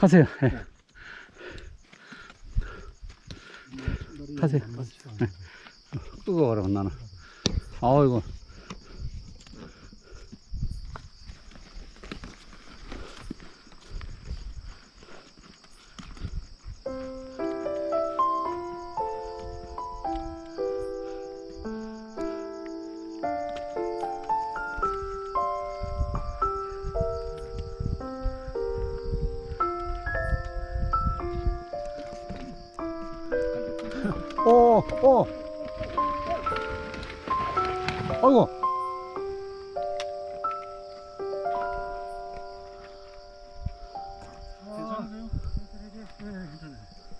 가세요. 네. 가세요. 네. 뜨거워라 나는. 아이고. 아이고. 괜찮으세요? 네, 괜찮아요.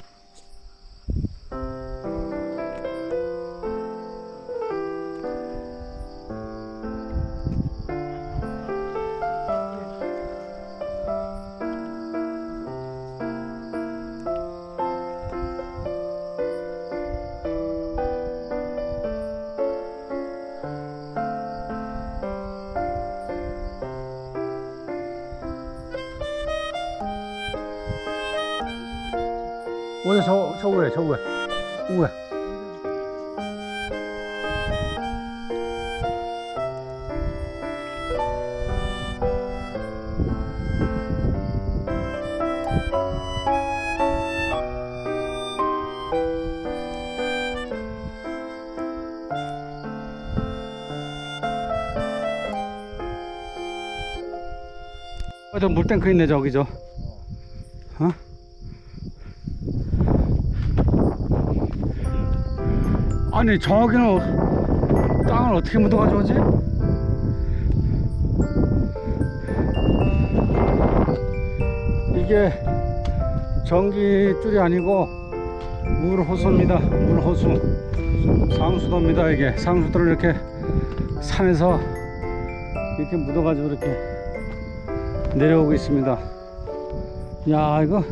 오늘 저 우에. 저 물탱크 있네 저기 저. 어? 아니 저기는 땅을 어떻게 묻어 가져오지? 이게 전기줄이 아니고 물호수입니다. 물호수 상수도입니다. 이게 상수도를 이렇게 산에서 이렇게 묻어 가지고 이렇게 내려오고 있습니다. 야 이거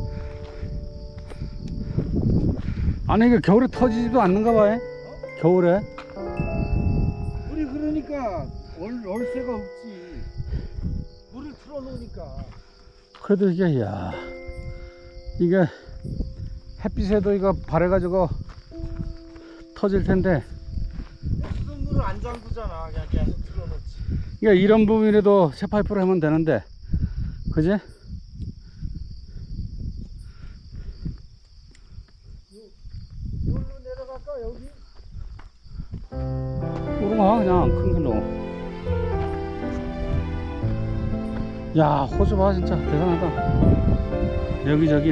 아니 이게 겨울에 터지지도 않는가 봐요. 겨울에 우리 그러니까 월세가 없지. 물을 틀어놓으니까. 그래도 이게 야 이게 햇빛에도 이거 바래가지고 터질 텐데 수돗물을 안 잠그잖아. 그냥 계속 틀어놓지. 그러니까 이런 부분이라도 새 파이프로 하면 되는데 그지? 여기로 내려갈까 여기? 오르마 그냥 큰 길로. 야 호수 봐 진짜 대단하다. 여기저기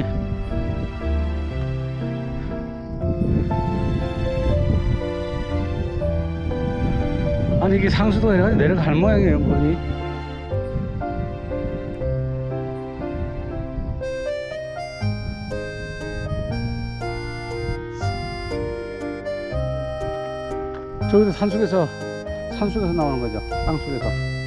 아니 이게 상수도 내려갈 모양이에요 물이. 저기도 산속에서 나오는 거죠. 땅속에서.